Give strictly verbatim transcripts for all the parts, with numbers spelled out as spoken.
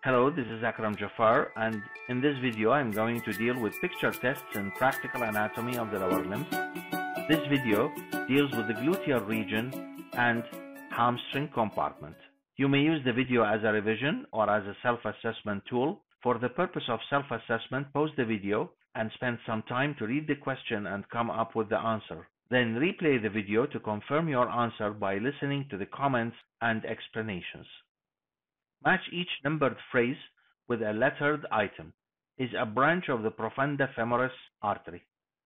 Hello, this is Akram Jafar, and in this video I'm going to deal with picture tests in practical anatomy of the lower limbs. This video deals with the gluteal region and hamstring compartment. You may use the video as a revision or as a self-assessment tool. For the purpose of self-assessment, pause the video and spend some time to read the question and come up with the answer. Then replay the video to confirm your answer by listening to the comments and explanations. Match each numbered phrase with a lettered item. Is a branch of the profunda femoris artery.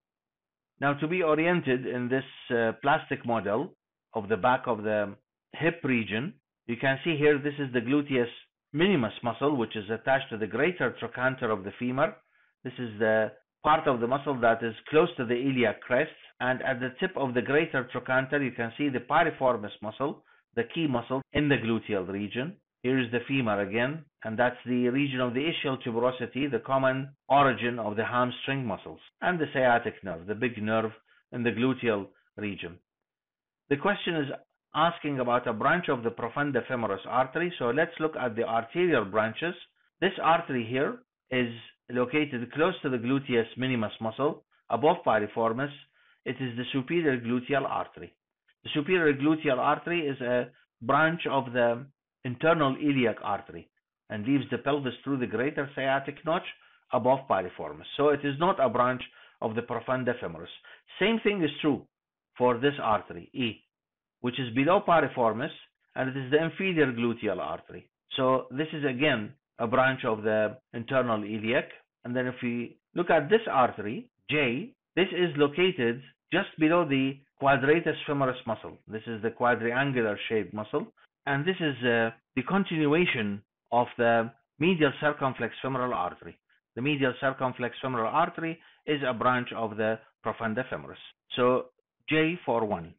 Now, to be oriented in this uh, plastic model of the back of the hip region, you can see here this is the gluteus minimus muscle, which is attached to the greater trochanter of the femur. This is the part of the muscle that is close to the iliac crest, and at the tip of the greater trochanter you can see the piriformis muscle, the key muscle in the gluteal region. Here is the femur again, and that's the region of the ischial tuberosity, the common origin of the hamstring muscles, and the sciatic nerve, the big nerve in the gluteal region. The question is asking about a branch of the profunda femoris artery, so let's look at the arterial branches. This artery here is located close to the gluteus minimus muscle, above piriformis. It is the superior gluteal artery. The superior gluteal artery is a branch of the internal iliac artery and leaves the pelvis through the greater sciatic notch above piriformis. So it is not a branch of the profunda femoris. Same thing is true for this artery, E, which is below piriformis, and it is the inferior gluteal artery. So this is again a branch of the internal iliac. And then if we look at this artery, J, this is located just below the quadratus femoris muscle. This is the quadriangular shaped muscle. And this is uh, the continuation of the medial circumflex femoral artery. The medial circumflex femoral artery is a branch of the profunda femoris. So J for one.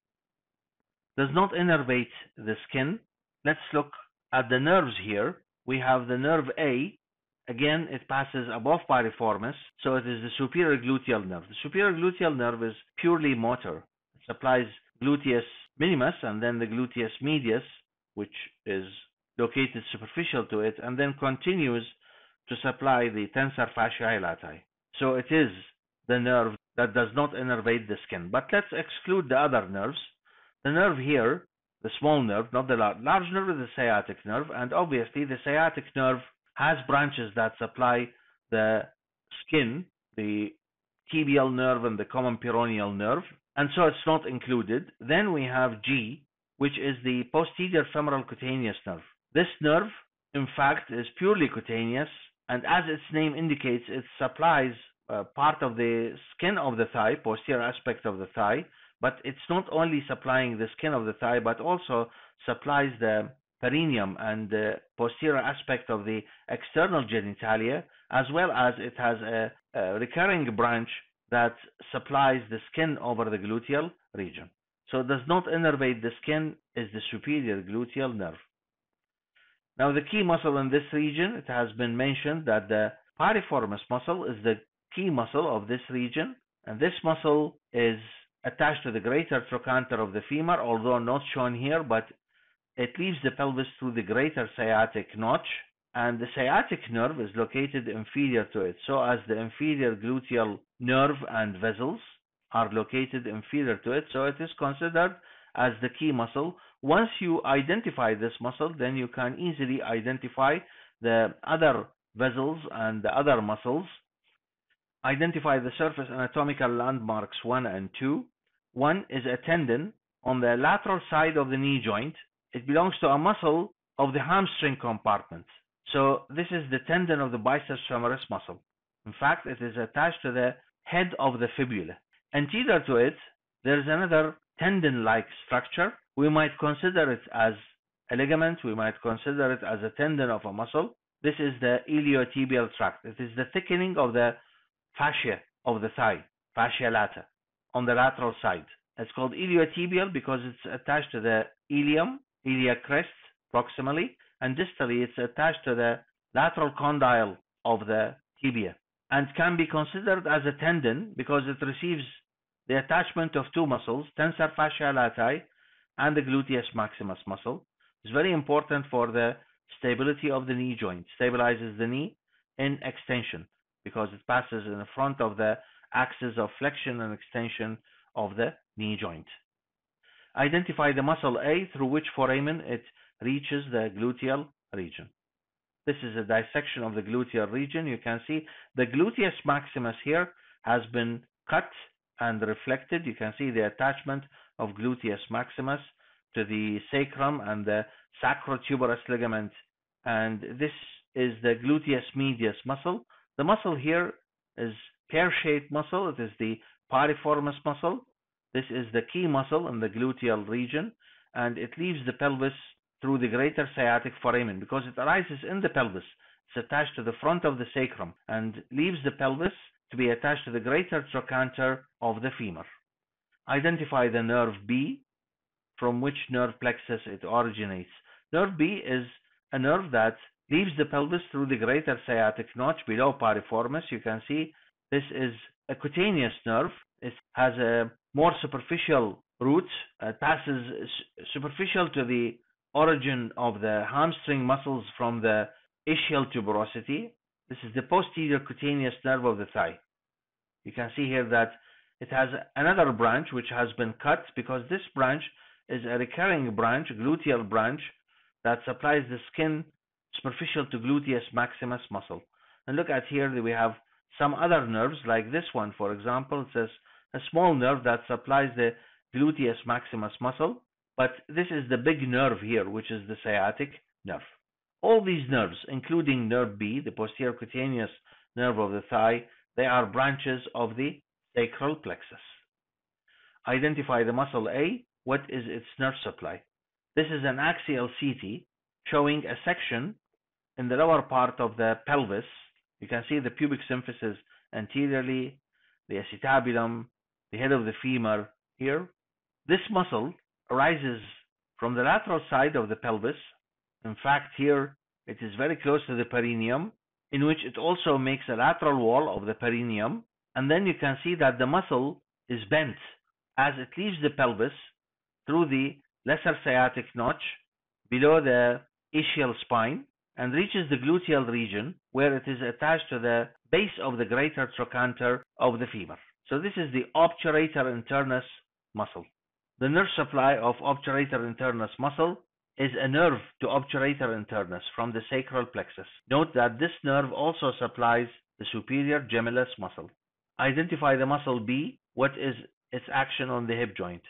Does not innervate the skin. Let's look at the nerves here. We have the nerve A. Again, it passes above piriformis, so it is the superior gluteal nerve. The superior gluteal nerve is purely motor. It supplies gluteus minimus and then the gluteus medius, which is located superficial to it, and then continues to supply the tensor fasciae latae. So it is the nerve that does not innervate the skin. But let's exclude the other nerves. The nerve here, the small nerve, not the large, large nerve, is the sciatic nerve, and obviously the sciatic nerve has branches that supply the skin, the tibial nerve and the common peroneal nerve, and so it's not included. Then we have G, which is the posterior femoral cutaneous nerve. This nerve, in fact, is purely cutaneous, and as its name indicates, it supplies uh, part of the skin of the thigh, posterior aspect of the thigh, but it's not only supplying the skin of the thigh, but also supplies the perineum and the posterior aspect of the external genitalia, as well as it has a, a recurring branch that supplies the skin over the gluteal region. So it does not innervate the skin, is the superior gluteal nerve. Now the key muscle in this region, it has been mentioned that the piriformis muscle is the key muscle of this region, and this muscle is attached to the greater trochanter of the femur, although not shown here, but it leaves the pelvis through the greater sciatic notch, and the sciatic nerve is located inferior to it, so as the inferior gluteal nerve and vessels are located inferior to it, so it is considered as the key muscle. Once you identify this muscle, then you can easily identify the other vessels and the other muscles. Identify the surface anatomical landmarks one and two. One is a tendon on the lateral side of the knee joint. It belongs to a muscle of the hamstring compartment. So this is the tendon of the biceps femoris muscle. In fact, it is attached to the head of the fibula. Anterior to it, there is another tendon-like structure. We might consider it as a ligament. We might consider it as a tendon of a muscle. This is the iliotibial tract. It is the thickening of the fascia of the thigh, fascia lata, on the lateral side. It's called iliotibial because it's attached to the ilium, iliac crest, proximally, and distally it's attached to the lateral condyle of the tibia, and can be considered as a tendon because it receives the attachment of two muscles, tensor fasciae latae and the gluteus maximus muscle. It's very important for the stability of the knee joint, stabilizes the knee in extension because it passes in the front of the axis of flexion and extension of the knee joint. Identify the muscle A through which foramen it reaches the gluteal region. This is a dissection of the gluteal region. You can see the gluteus maximus here has been cut and reflected. You can see the attachment of gluteus maximus to the sacrum and the sacrotuberous ligament, and this is the gluteus medius muscle. The muscle here is pear-shaped muscle. It is the piriformis muscle. This is the key muscle in the gluteal region, and it leaves the pelvis through the greater sciatic foramen because it arises in the pelvis. It's attached to the front of the sacrum and leaves the pelvis to be attached to the greater trochanter of the femur. Identify the nerve B, from which nerve plexus it originates. Nerve B is a nerve that leaves the pelvis through the greater sciatic notch below piriformis. You can see this is a cutaneous nerve. It has a more superficial root. It passes superficial to the origin of the hamstring muscles from the ischial tuberosity. This is the posterior cutaneous nerve of the thigh. You can see here that it has another branch which has been cut because this branch is a recurring branch, gluteal branch, that supplies the skin superficial to gluteus maximus muscle. And look at here that we have some other nerves like this one, for example. It says a small nerve that supplies the gluteus maximus muscle, but this is the big nerve here, which is the sciatic nerve. All these nerves, including nerve B, the posterior cutaneous nerve of the thigh, they are branches of the sacral plexus. Identify the muscle A. What is its nerve supply? This is an axial C T showing a section in the lower part of the pelvis. You can see the pubic symphysis anteriorly, the acetabulum, the head of the femur here. This muscle arises from the lateral side of the pelvis. In fact, here it is very close to the perineum, in which it also makes a lateral wall of the perineum. And then you can see that the muscle is bent as it leaves the pelvis through the lesser sciatic notch below the ischial spine and reaches the gluteal region, where it is attached to the base of the greater trochanter of the femur. So this is the obturator internus muscle. The nerve supply of obturator internus muscle is a nerve to obturator internus from the sacral plexus. Note that this nerve also supplies the superior gemellus muscle. Identify the muscle B. What is its action on the hip joint?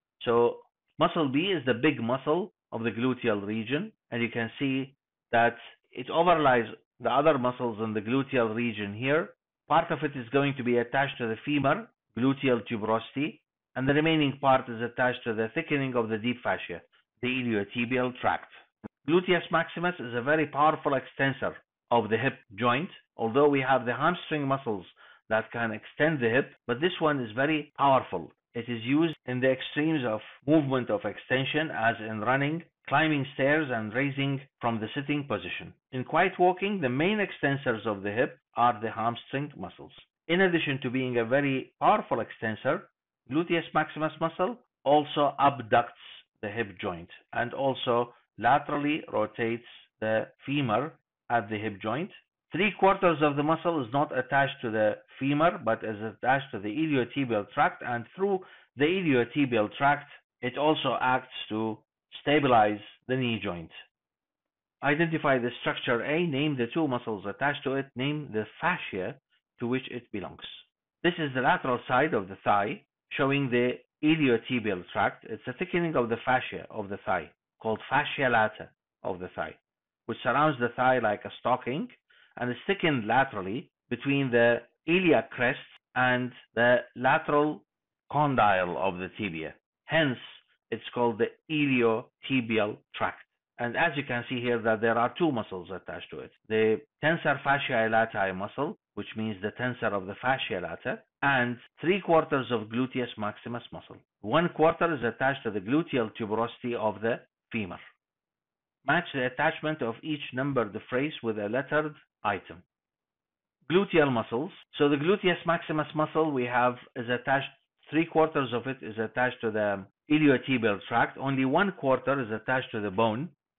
So muscle B is the big muscle of the gluteal region, and you can see that it overlies the other muscles in the gluteal region here. Part of it is going to be attached to the femur, gluteal tuberosity, and the remaining part is attached to the thickening of the deep fascia, the iliotibial tract. Gluteus maximus is a very powerful extensor of the hip joint, although we have the hamstring muscles that can extend the hip, but this one is very powerful. It is used in the extremes of movement of extension, as in running, climbing stairs, and raising from the sitting position. In quiet walking, the main extensors of the hip are the hamstring muscles. In addition to being a very powerful extensor, gluteus maximus muscle also abducts the hip joint and also laterally rotates the femur at the hip joint. Three quarters of the muscle is not attached to the femur but is attached to the iliotibial tract, and through the iliotibial tract it also acts to stabilize the knee joint. Identify the structure A, name the two muscles attached to it, name the fascia to which it belongs. This is the lateral side of the thigh showing the iliotibial tract. It's a thickening of the fascia of the thigh called fascia lata of the thigh, which surrounds the thigh like a stocking and is thickened laterally between the iliac crest and the lateral condyle of the tibia. Hence, it's called the iliotibial tract. And as you can see here that there are two muscles attached to it. The tensor fasciae latae muscle, which means the tensor of the fascia lata, and three quarters of gluteus maximus muscle. One quarter is attached to the gluteal tuberosity of the femur. Match the attachment of each numbered phrase with a lettered item. Gluteal muscles. So the gluteus maximus muscle we have is attached, three quarters of it is attached to the iliotibial tract. Only one quarter is attached to the bone.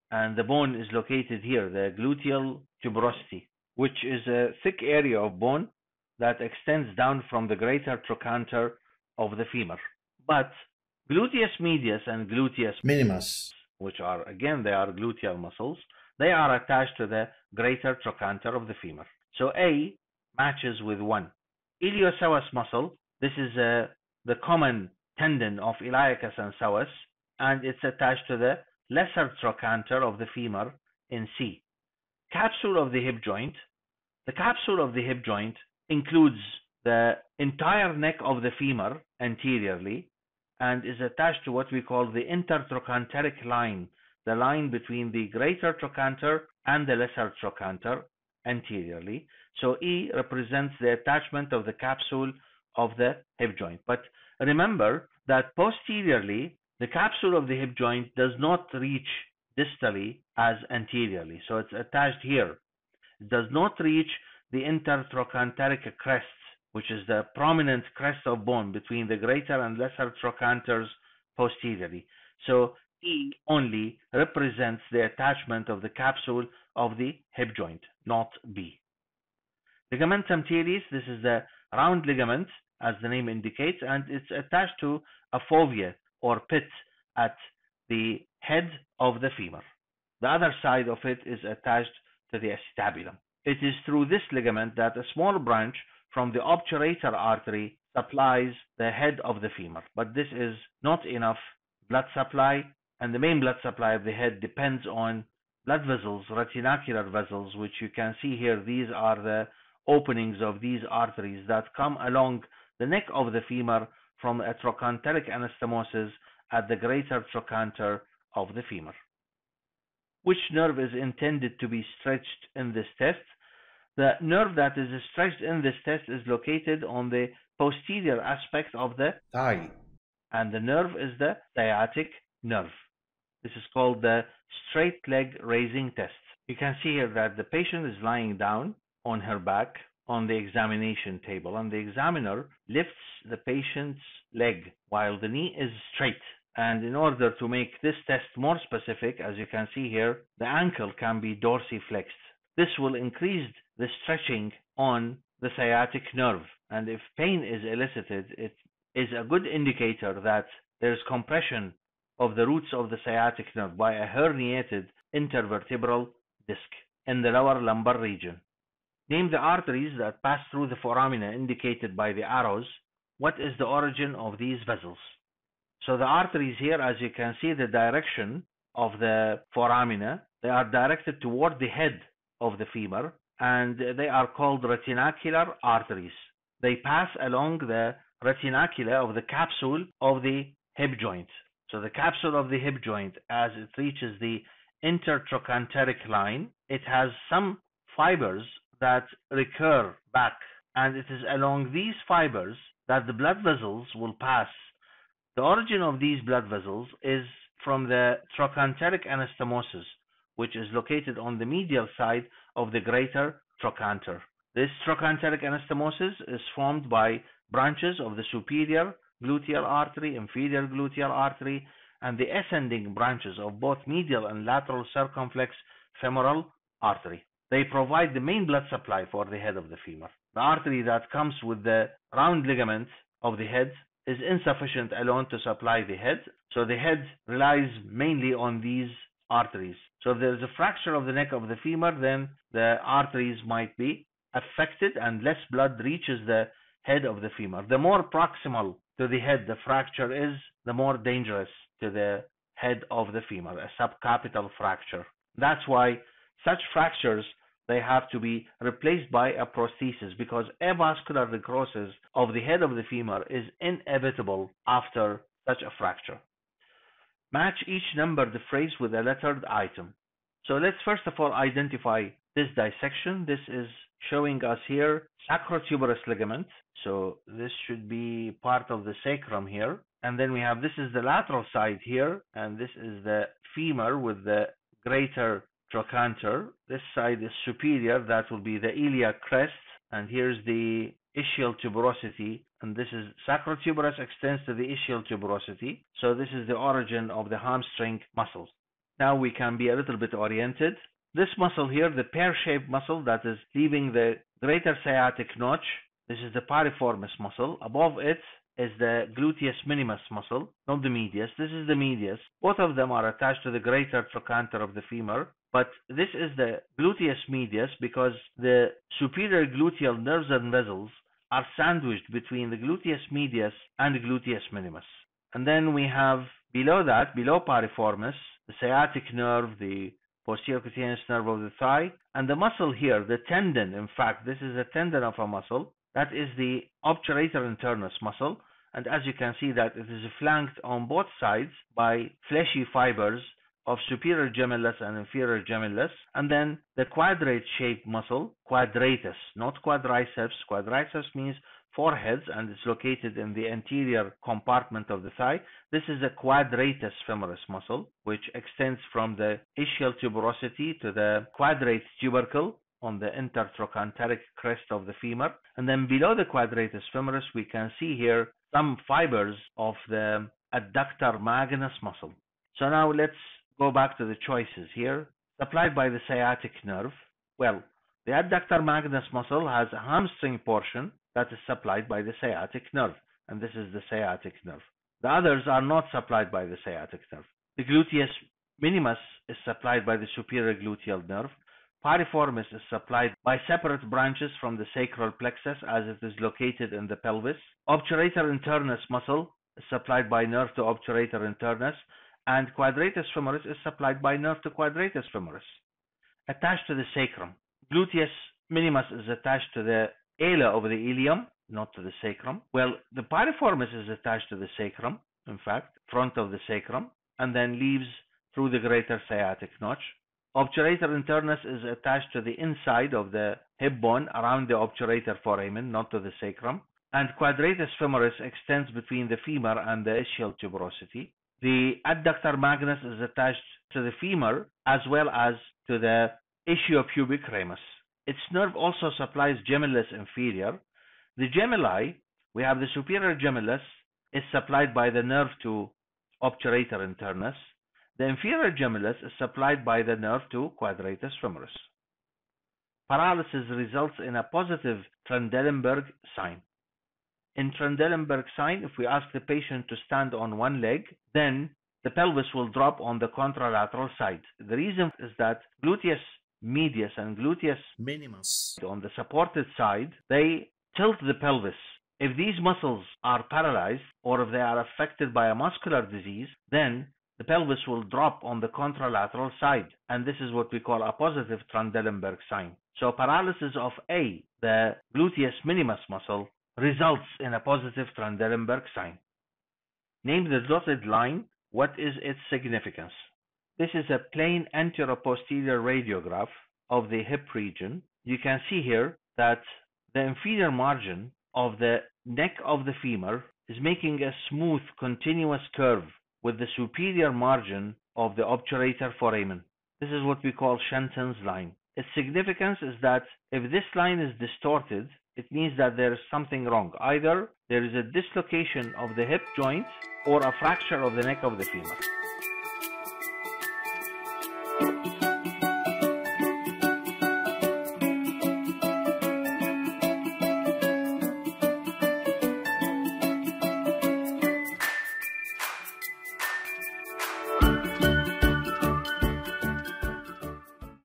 and the bone is located here, the gluteal tuberosity, which is a thick area of bone that extends down from the greater trochanter of the femur. But gluteus medius and gluteus minimus, which are, again, they are gluteal muscles, they are attached to the greater trochanter of the femur. So A matches with one. Iliopsoas muscle, this is uh, the common tendon of iliacus and psoas, and it's attached to the lesser trochanter of the femur in C. Capsule of the hip joint. The capsule of the hip joint includes the entire neck of the femur anteriorly and is attached to what we call the intertrochanteric line, the line between the greater trochanter and the lesser trochanter anteriorly. So E represents the attachment of the capsule of the hip joint. But remember that posteriorly, the capsule of the hip joint does not reach distally as anteriorly. So it's attached here. It does not reach the intertrochanteric crest, which is the prominent crest of bone between the greater and lesser trochanters posteriorly. So E only represents the attachment of the capsule of the hip joint, not B. Ligamentum teres, this is the round ligament, as the name indicates, and it's attached to a fovea or pit at the head of the femur. The other side of it is attached to the acetabulum. It is through this ligament that a small branch from the obturator artery supplies the head of the femur. But this is not enough blood supply, and the main blood supply of the head depends on blood vessels, retinacular vessels, which you can see here. These are the openings of these arteries that come along the neck of the femur from a trochanteric anastomosis at the greater trochanter of the femur. Which nerve is intended to be stretched in this test? The nerve that is stretched in this test is located on the posterior aspect of the thigh, and the nerve is the sciatic nerve. This is called the straight leg raising test. You can see here that the patient is lying down on her back on the examination table, and the examiner lifts the patient's leg while the knee is straight. And in order to make this test more specific, as you can see here, the ankle can be dorsiflexed. This will increase the stretching on the sciatic nerve, and if pain is elicited, it is a good indicator that there is compression of the roots of the sciatic nerve by a herniated intervertebral disc in the lower lumbar region. Name the arteries that pass through the foramina indicated by the arrows. What is the origin of these vessels? So the arteries here, as you can see the direction of the foramina, they are directed toward the head of the femur, and they are called retinacular arteries. They pass along the retinacula of the capsule of the hip joint. So the capsule of the hip joint, as it reaches the intertrochanteric line, it has some fibers that recur back, and it is along these fibers that the blood vessels will pass. The origin of these blood vessels is from the trochanteric anastomosis, which is located on the medial side of the greater trochanter. This trochanteric anastomosis is formed by branches of the superior gluteal artery, inferior gluteal artery, and the ascending branches of both medial and lateral circumflex femoral artery. They provide the main blood supply for the head of the femur. The artery that comes with the round ligament of the head is insufficient alone to supply the head, so the head relies mainly on these arteries. So if there is a fracture of the neck of the femur, then the arteries might be affected and less blood reaches the head of the femur. The more proximal to the head the fracture is, the more dangerous to the head of the femur, a subcapital fracture. That's why such fractures, they have to be replaced by a prosthesis, because avascular necrosis of the head of the femur is inevitable after such a fracture. Match each numbered phrase with a lettered item. So let's first of all identify this dissection. This is showing us here sacrotuberous ligament. So this should be part of the sacrum here. And then we have, this is the lateral side here, and this is the femur with the greater trochanter. This side is superior, that will be the iliac crest, and here's the ischial tuberosity, and this is sacrotuberous extends to the ischial tuberosity. So this is the origin of the hamstring muscles. Now we can be a little bit oriented. This muscle here, the pear-shaped muscle that is leaving the greater sciatic notch, this is the piriformis muscle. Above it is the gluteus minimus muscle, not the medius. This is the medius. Both of them are attached to the greater trochanter of the femur, but this is the gluteus medius because the superior gluteal nerves and vessels are sandwiched between the gluteus medius and the gluteus minimus. And then we have below that, below piriformis, the sciatic nerve, the posterior cutaneous nerve of the thigh, and the muscle here, the tendon. In fact, this is a tendon of a muscle. That is the obturator internus muscle, and as you can see that it is flanked on both sides by fleshy fibers of superior gemellus and inferior gemellus, and then the quadrate-shaped muscle, quadratus, not quadriceps. Quadriceps means foreheads, and it's located in the anterior compartment of the thigh. This is a quadratus femoris muscle, which extends from the ischial tuberosity to the quadrate tubercle on the intertrochanteric crest of the femur. And then below the quadratus femoris, we can see here some fibers of the adductor magnus muscle. So now let's go back to the choices here. Supplied by the sciatic nerve. Well, the adductor magnus muscle has a hamstring portion that is supplied by the sciatic nerve, and this is the sciatic nerve. The others are not supplied by the sciatic nerve. The gluteus minimus is supplied by the superior gluteal nerve. Piriformis is supplied by separate branches from the sacral plexus as it is located in the pelvis. Obturator internus muscle is supplied by nerve to obturator internus, and quadratus femoris is supplied by nerve to quadratus femoris. Attached to the sacrum. Gluteus minimus is attached to the ala of the ilium, not to the sacrum. Well, the piriformis is attached to the sacrum, in fact, front of the sacrum, and then leaves through the greater sciatic notch. Obturator internus is attached to the inside of the hip bone around the obturator foramen, not to the sacrum. And quadratus femoris extends between the femur and the ischial tuberosity. The adductor magnus is attached to the femur as well as to the ischiopubic ramus. Its nerve also supplies gemellus inferior. The gemelli, we have the superior gemellus, is supplied by the nerve to obturator internus. The inferior gemellus is supplied by the nerve to quadratus femoris. Paralysis results in a positive Trendelenburg sign. In Trendelenburg sign, if we ask the patient to stand on one leg, then the pelvis will drop on the contralateral side. The reason is that gluteus medius and gluteus minimus on the supported side, they tilt the pelvis. If these muscles are paralyzed or if they are affected by a muscular disease, then the pelvis will drop on the contralateral side, and this is what we call a positive Trendelenburg sign. So paralysis of A, the gluteus minimus muscle, results in a positive Trendelenburg sign. Name the dotted line. What is its significance? This is a plain anteroposterior radiograph of the hip region. You can see here that the inferior margin of the neck of the femur is making a smooth, continuous curve with the superior margin of the obturator foramen. This is what we call Shenton's line. Its significance is that if this line is distorted, it means that there is something wrong. Either there is a dislocation of the hip joint or a fracture of the neck of the femur.